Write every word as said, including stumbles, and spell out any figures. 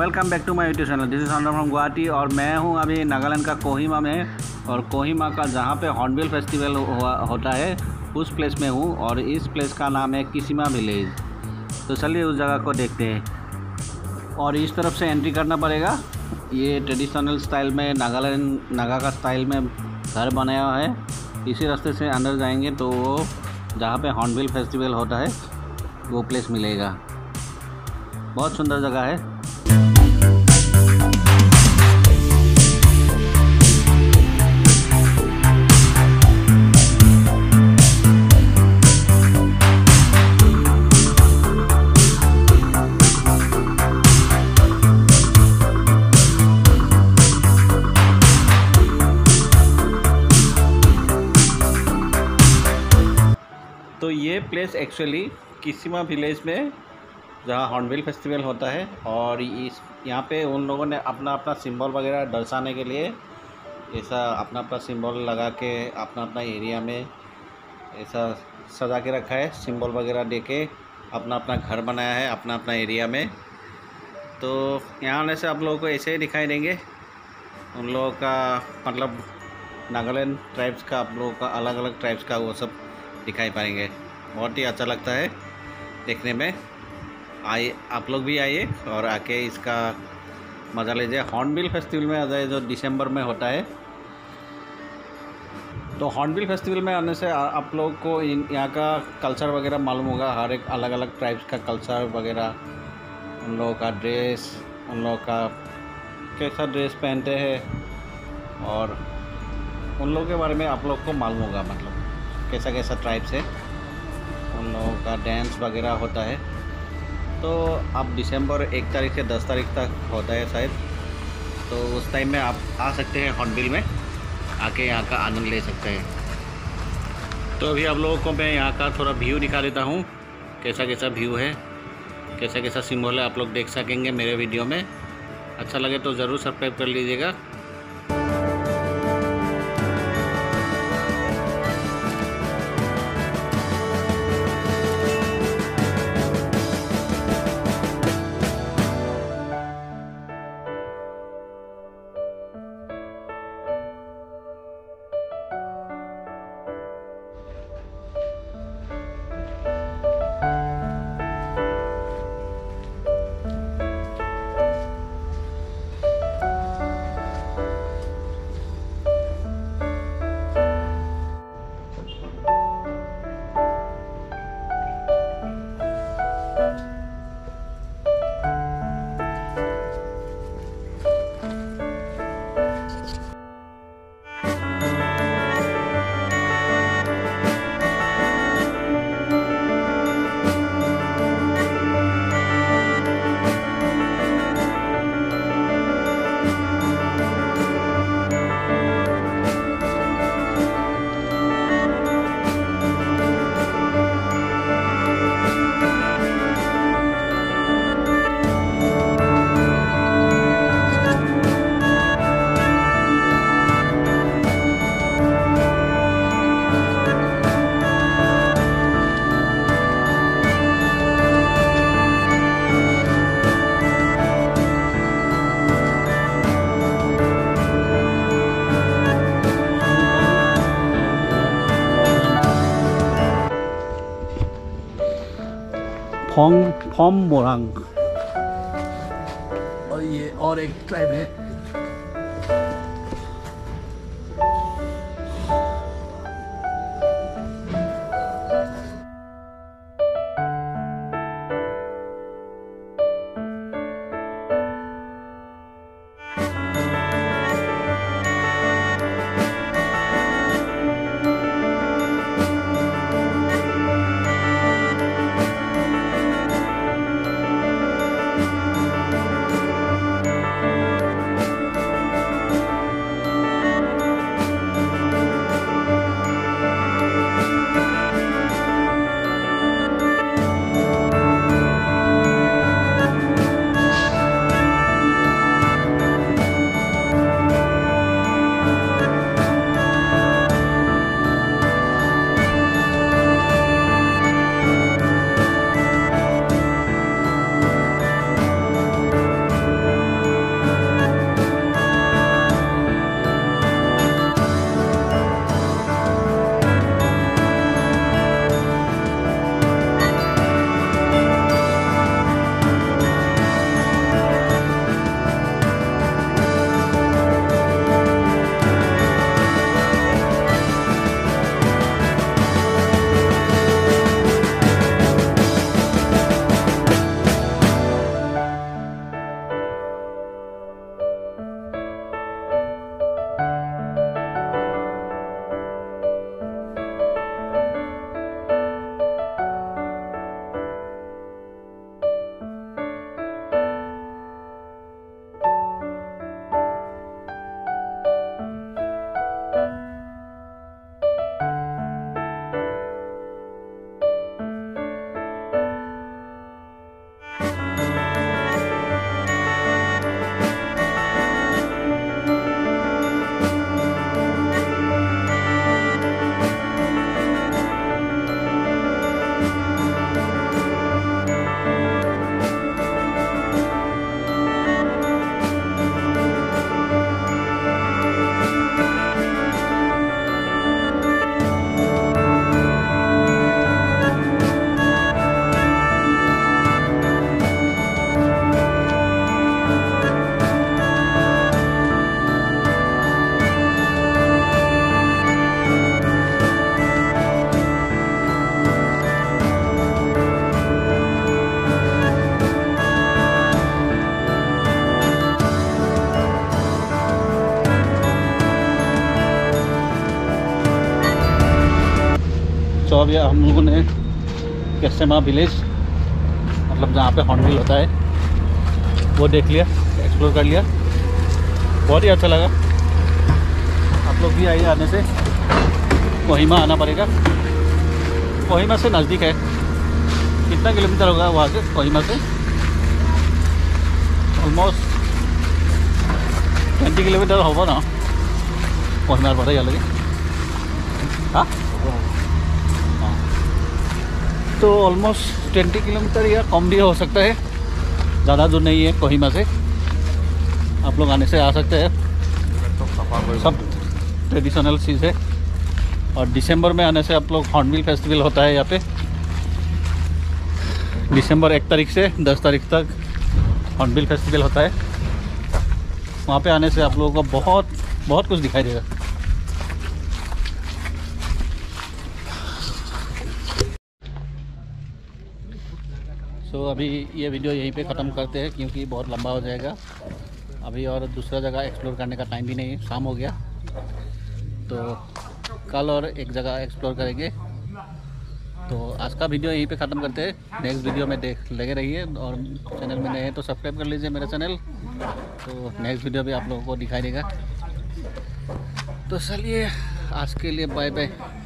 Welcome back to my YouTube channel. This is Saurabh from Guwahati और मैं हूं अभी नागालैंड का कोहिमा में। और कोहिमा का जहां पे हॉर्नबिल फेस्टिवल हुआ होता है उस प्लेस में हूं और इस प्लेस का नाम है किसिमा विलेज। तो चलिए उस जगह को देखते हैं। और इस तरफ से एंट्री करना पड़ेगा। ये ट्रेडिशनल स्टाइल में नागालैंड नागा का स्टाइल में घर बनाया हुआ है। इसी रास्ते से अंदर जाएंगे तो वो जहाँ पे हॉर्नबिल फेस्टिवल होता है वो प्लेस मिलेगा। बहुत सुंदर जगह है। तो ये प्लेस एक्चुअली किसिमा विलेज में जहाँ हॉर्नबिल फेस्टिवल होता है और इस यहाँ पे उन लोगों ने अपना अपना सिंबल वगैरह दर्शाने के लिए ऐसा अपना अपना सिंबल लगा के अपना अपना एरिया में ऐसा सजा के रखा है। सिंबल वगैरह दे के अपना अपना घर बनाया है अपना अपना एरिया में। तो यहाँ आने से आप लोगों को ऐसे ही दिखाई देंगे। उन लोगों का मतलब नागालैंड ट्राइब्स का आप लोगों का अलग अलग ट्राइब्स का वो सब दिखाई पाएंगे। बहुत ही अच्छा लगता है देखने में। आइए आप लोग भी आइए और आके इसका मज़ा लीजिए। हॉर्नबिल फेस्टिवल में आ जाए जो दिसंबर में होता है। तो हॉर्नबिल फेस्टिवल में आने से आप लोग को यहाँ का कल्चर वगैरह मालूम होगा। हर एक अलग अलग ट्राइब्स का कल्चर वगैरह, उन लोगों का ड्रेस, उन लोगों का कैसा ड्रेस पहनते हैं और उन लोगों के बारे में आप लोग को मालूम होगा। मतलब कैसा कैसा ट्राइब्स है, उन लोगों का डांस वगैरह होता है। तो अब दिसंबर एक तारीख से दस तारीख तक होता है शायद। तो उस टाइम में आप आ सकते हैं हॉर्नबिल में, आके यहाँ का आनंद ले सकते हैं। तो अभी आप लोगों को मैं यहाँ का थोड़ा व्यू दिखा देता हूँ, कैसा कैसा व्यू है, कैसा कैसा सिंबल है। आप लोग देख सकेंगे मेरे वीडियो में। अच्छा लगे तो ज़रूर सब्सक्राइब कर लीजिएगा। फोंग फोम मोरंग और ये और एक ट्राइब है। सो अभी हम लोगों ने कैसेमा विलेज मतलब जहाँ पे हॉर्नबिल होता है वो देख लिया, एक्सप्लोर कर लिया, बहुत ही अच्छा लगा। आप लोग भी आइए, आने से कोहिमा आना पड़ेगा। कोहिमा से नज़दीक है, कितना किलोमीटर होगा वहाँ से कोहिमा से? ऑलमोस्ट ट्वेंटी किलोमीटर होगा ना कोहिमार पता ही लगे। हाँ हाँ, तो ऑलमोस्ट ट्वेंटी किलोमीटर या कम भी हो सकता है, ज़्यादा दूर नहीं है कोहिमा से। आप लोग आने से आ सकते हैं, सब ट्रेडिशनल चीज़ है। और दिसंबर में आने से आप लोग हॉर्नबिल फेस्टिवल होता है यहाँ पे, दिसंबर एक तारीख से दस तारीख तक हॉर्नबिल फेस्टिवल होता है। वहाँ पे आने से आप लोगों को बहुत बहुत कुछ दिखाई देगा। सो so, अभी ये वीडियो यहीं पे ख़त्म करते हैं क्योंकि बहुत लंबा हो जाएगा अभी, और दूसरा जगह एक्सप्लोर करने का टाइम भी नहीं है, शाम हो गया। तो कल और एक जगह एक्सप्लोर करेंगे। तो आज का वीडियो यहीं पे ख़त्म करते हैं, नेक्स्ट वीडियो में देख लगे रहिए। और चैनल में नए हैं तो सब्सक्राइब कर लीजिए मेरा चैनल, तो नेक्स्ट वीडियो भी आप लोगों को दिखाई देगा। तो चलिए आज के लिए बाय बाय।